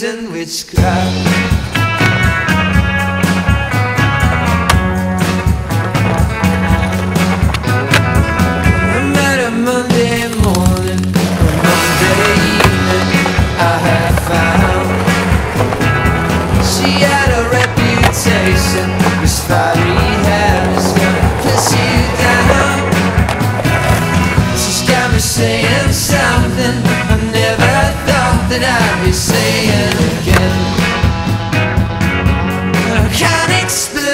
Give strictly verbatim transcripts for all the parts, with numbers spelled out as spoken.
and witchcraft. I met her Monday morning, Monday evening I had found. She had a reputation, this fiery hair is gonna piss you down. She's got me saying something I never thought that I'd be saying again. I can't explain.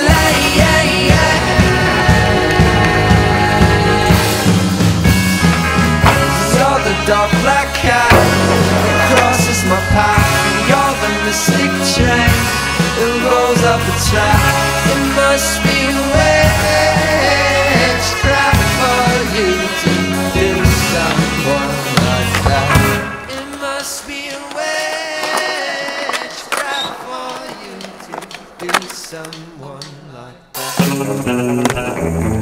You're the dark black cat that crosses my path. You're the mystic train that rolls up the track. It must be witchcraft for you to do someone like that. It must be witchcraft for you to do someone like that.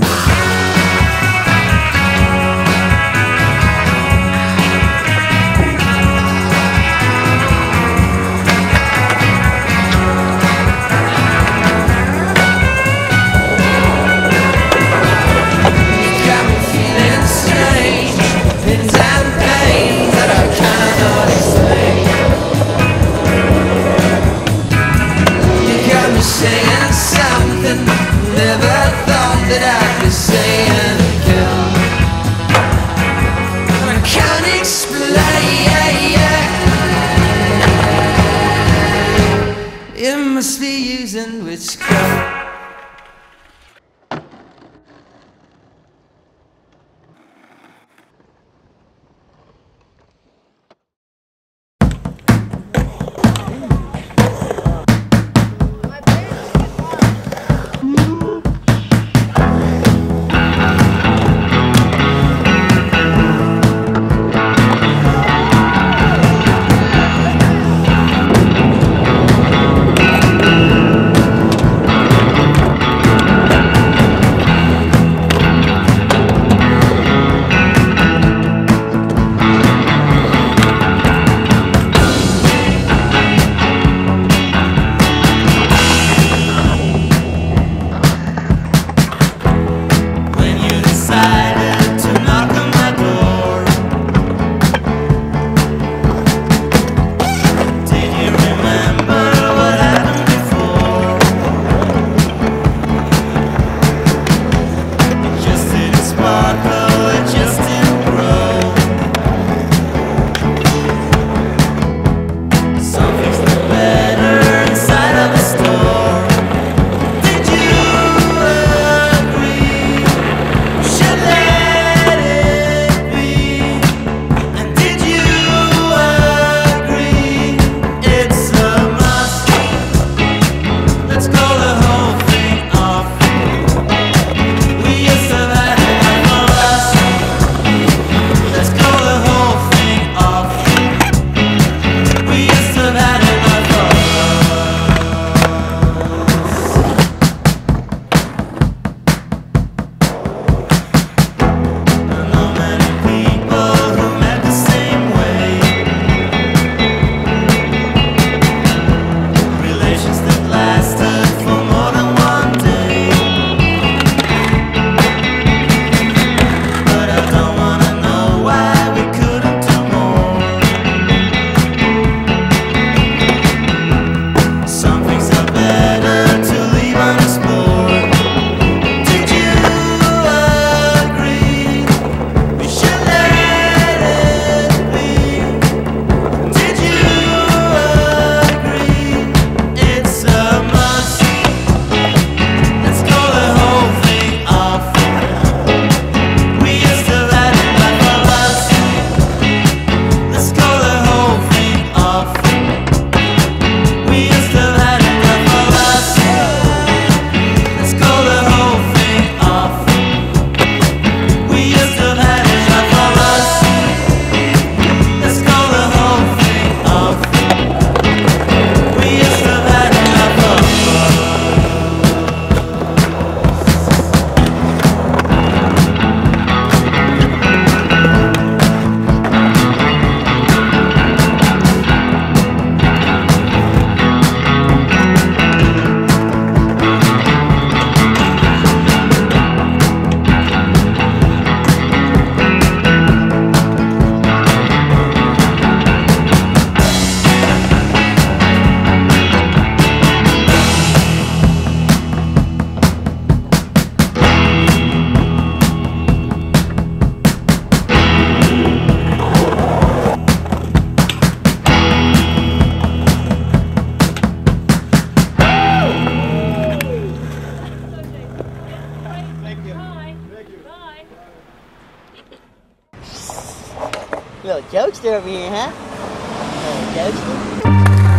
Little jokester over here, huh? Little jokester.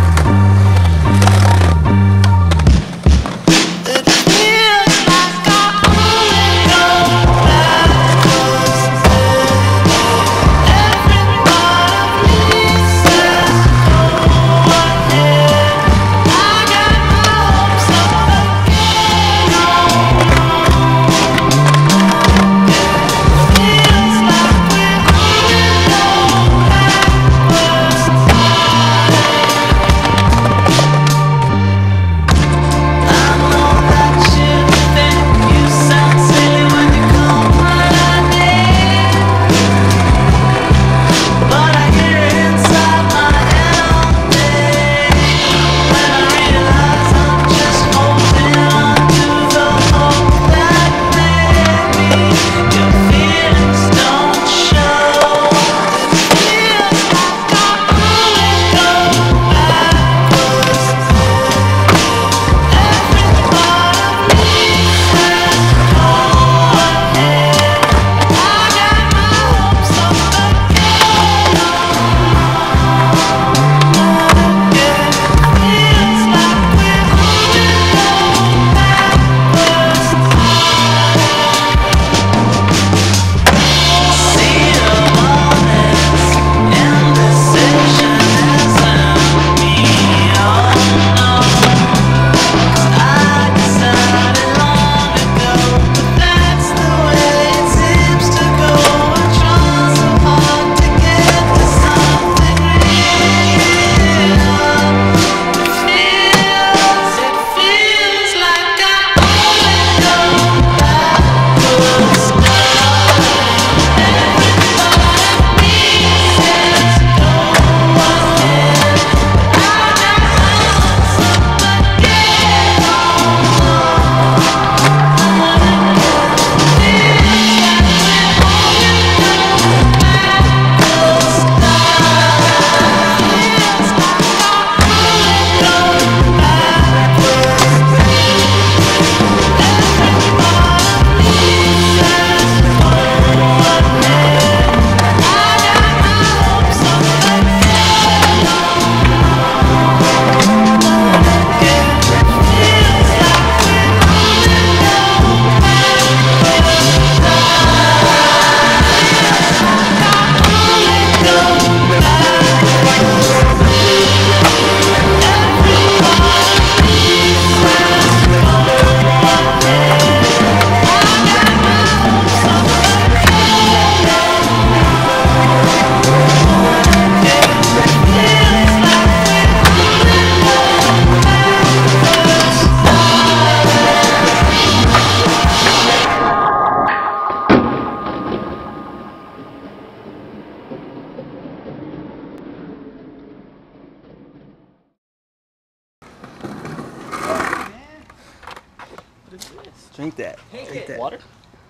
Drink that. Take Drink it. that. Water?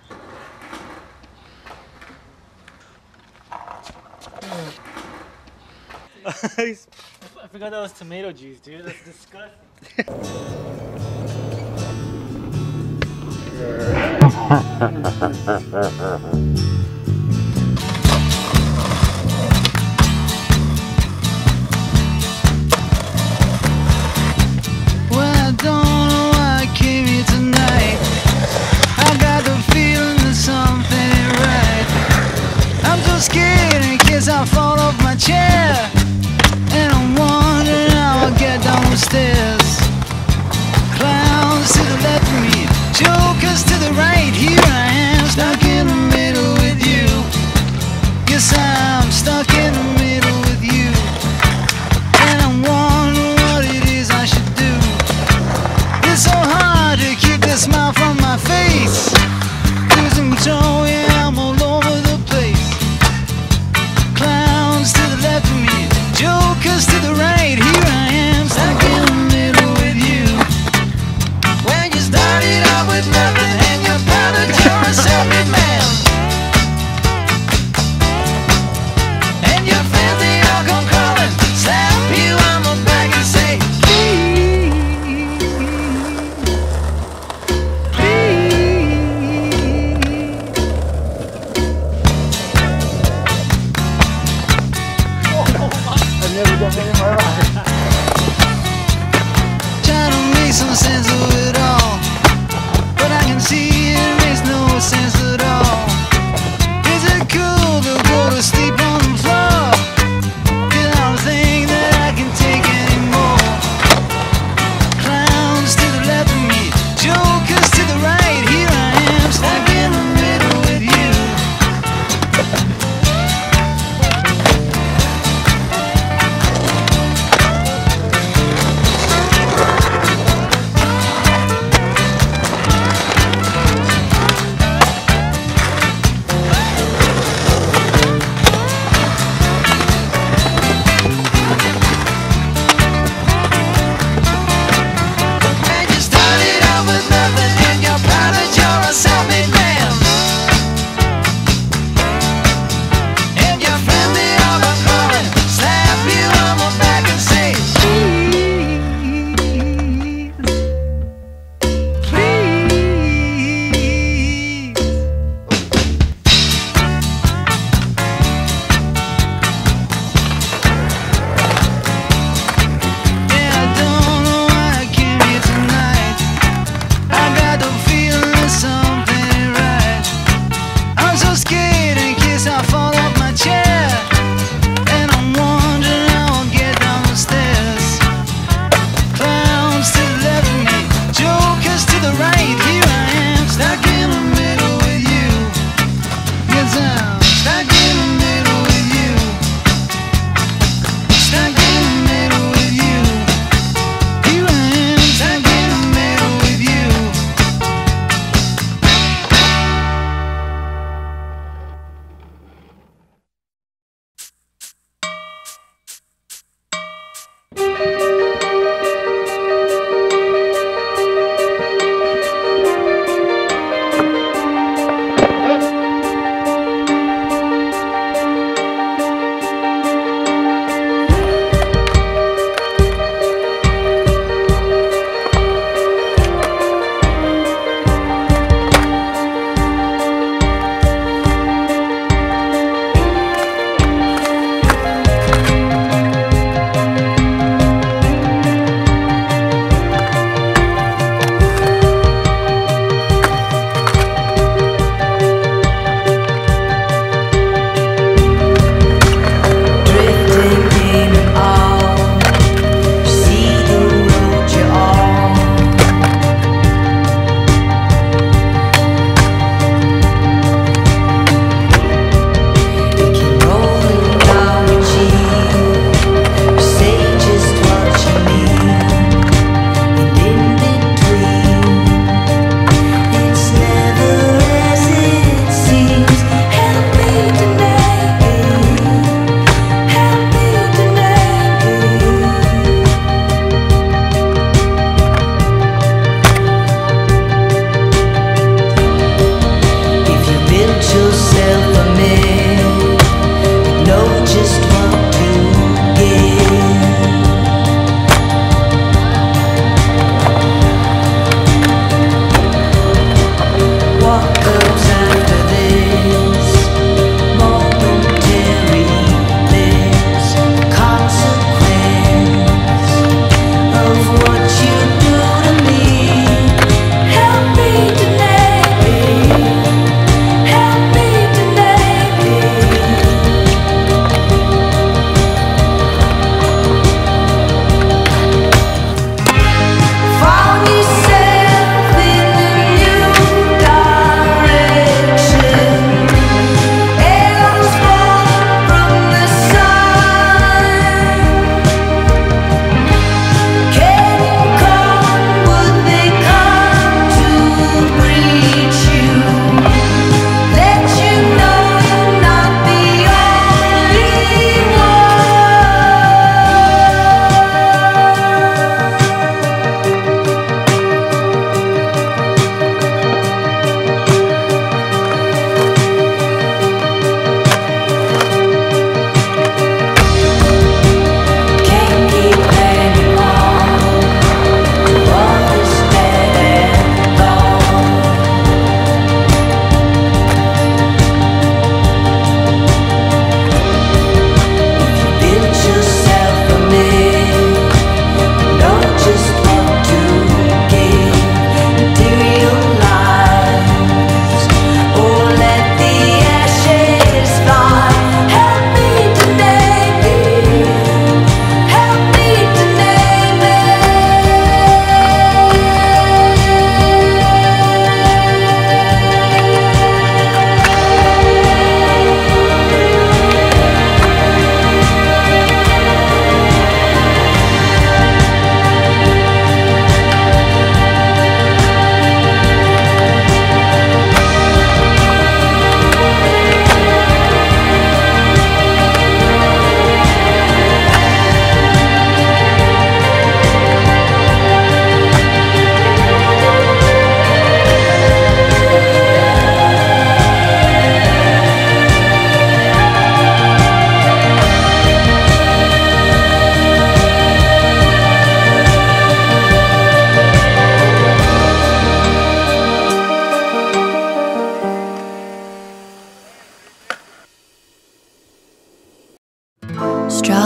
I forgot that was tomato juice, dude. That's disgusting. Well, I don't know why I came here tonight. I got the feeling that something ain't right. I'm so scared in case I fall off my chair, and I'm wondering how I'll get down the stairs. Clowns to the left of me, jokers to the right. Here I am, stuck in the middle with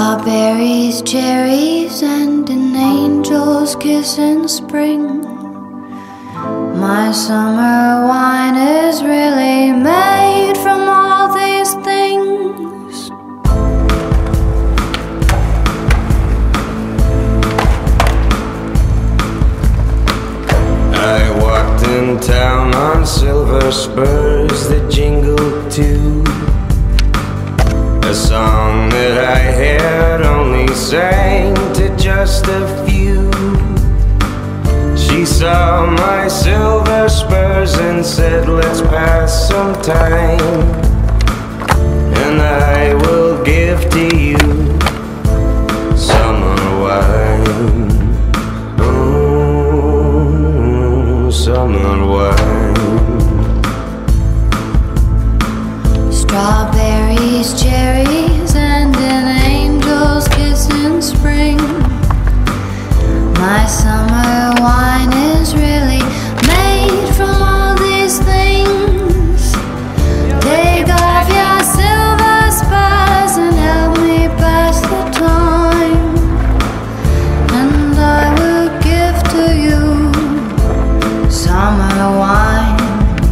Strawberries, cherries, and an angel's kiss in spring. My summer wine is really made from all these things. I walked in town on silver spurs that jingled too, a song that I had only sang to just a few. She saw my silver spurs and said, let's pass some time, and I will give to you summer wine. Oh, summer wine. Strawberries, cherries, and an angel's kiss in spring. My summer wine is really made from all these things. Take off your silver spurs and help me pass the time, and I will give to you summer wine.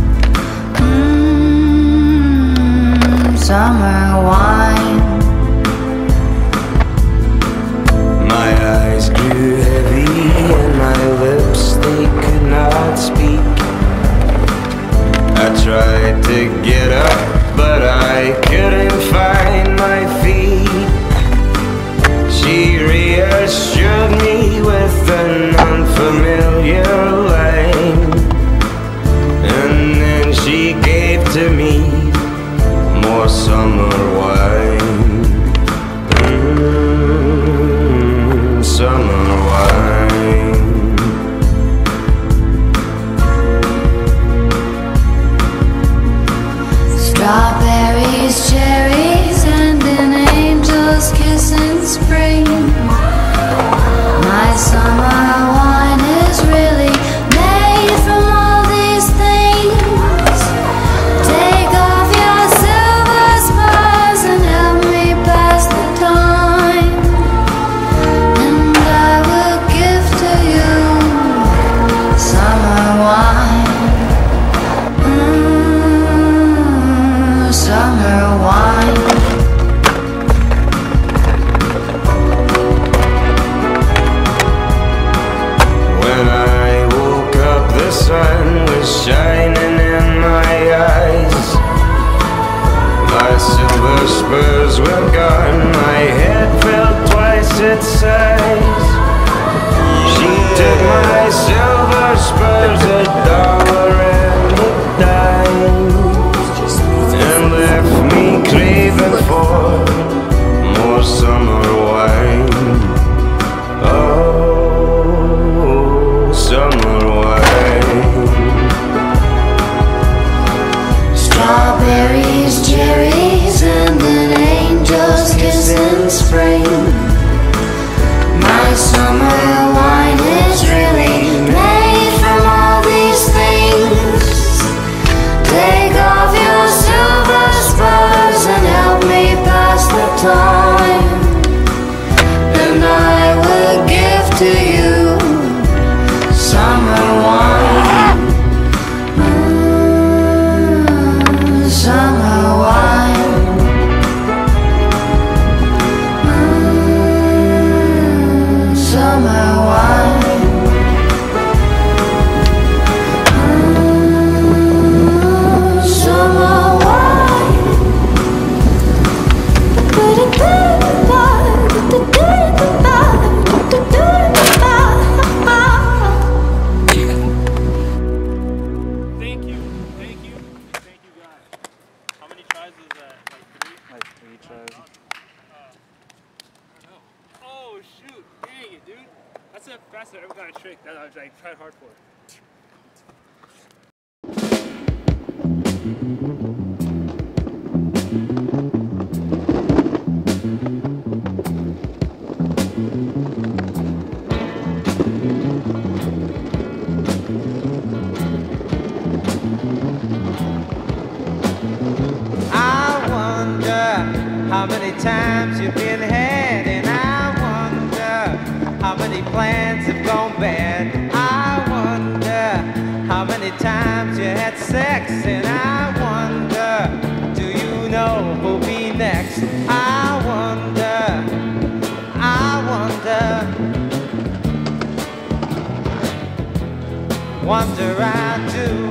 Mmm, summer wine. My eyes grew heavy and my lips, they could not speak. I tried to get up, but I couldn't find my feet. She reassured me with an unfamiliar line, and then she gave to me more summer wine. Mm, summer wine. Strawberries, cherries, and an angel's kiss in spring. My summer wine is really made from all these things. Take off your silver spurs and help me pass the time, and I will give to you summer wine. Mm, summer wine. When I woke up, the sun was shining in my eyes. My silver spurs were gone, my head felt twice its size. She took my silver spurs, a dollar and a dime, and left me craving for more summer wine. Oh, summer wine. Strawberries, cherries, and an angel's kiss in spring. My summer wine is really made from all these things. Take off your silver spurs and help me pass the time, and I will give to you summer wine. Mm, summer wine. Mm, summer wine. Mm, summer wine. Thank you, thank you, thank you guys. How many tries was that? Like three? Like three tries. Oh shoot, dang it, dude. That's the fastest I ever got a trick that I was like tried hard for. I wonder how many times you've been had times you had sex, and I wonder, do you know who'll be next? I wonder, I wonder, wonder I do.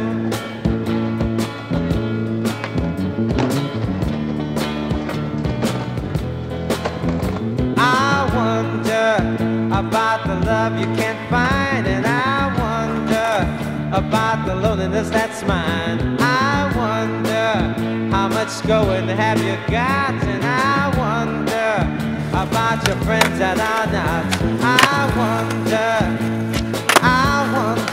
I wonder about the love you can't find, and I wonder about the loneliness that's mine. I wonder how much going have you got, and I wonder about your friends that are not. I wonder, I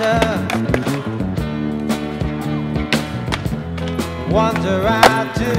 wonder, wonder I do.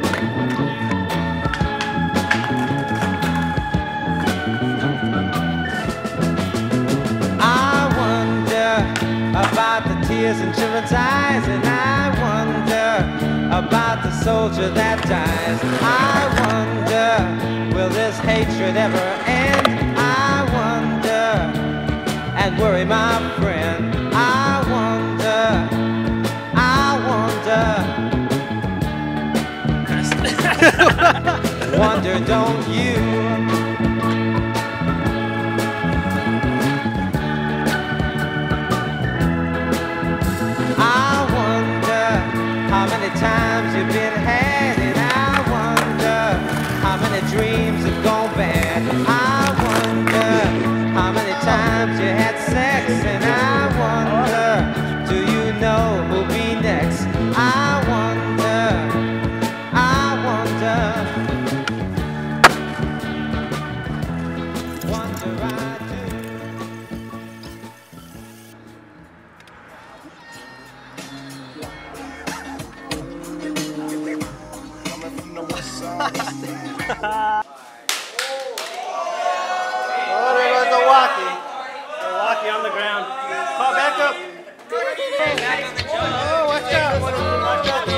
About the tears in children's eyes, and I wonder about the soldier that dies. I wonder, will this hatred ever end? I wonder, and worry my friend. I wonder, I wonder, wonder don't you? I wonder how many times you've been had, and I wonder how many dreams have gone bad. I wonder how many times you had sex, and I wonder, do you know who'll be next? I wonder, I wonder, wonder I do. Oh, there goes the walkie. Milwaukee on the ground. Call back up. Oh, watch out. Watch out.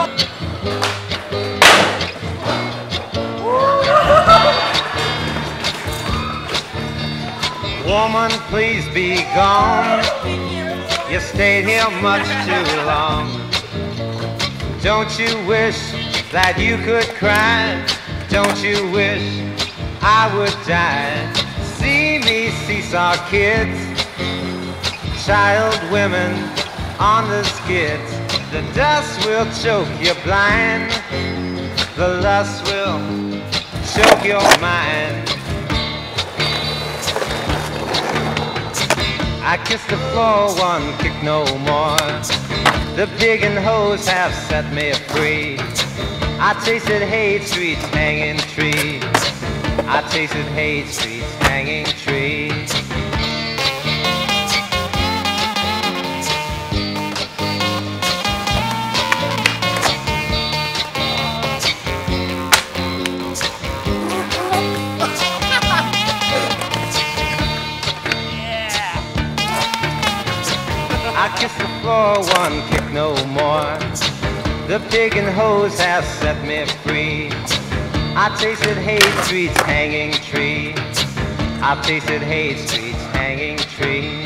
Woman, please be gone. You stayed here much too long. Don't you wish that you could cry? Don't you wish I would die? See me seesaw kids, child women on the skids. The dust will choke you blind, the lust will choke your mind. I kiss the floor, one kick no more. The big and hoes have set me free. I tasted Haight Street's hanging tree. I tasted Haight Street's hanging tree. I kiss the floor, one kick no more. The pig and hose have set me free. I tasted Haight Street's hanging tree. I tasted Haight Street's hanging tree.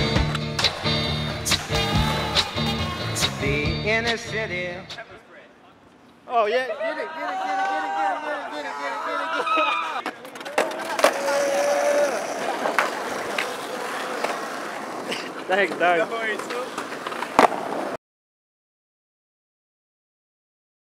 The inner city. Oh, yeah. Get it, get it, get it, get it, get it, get it, get it, get it, get it. Thanks, Doug.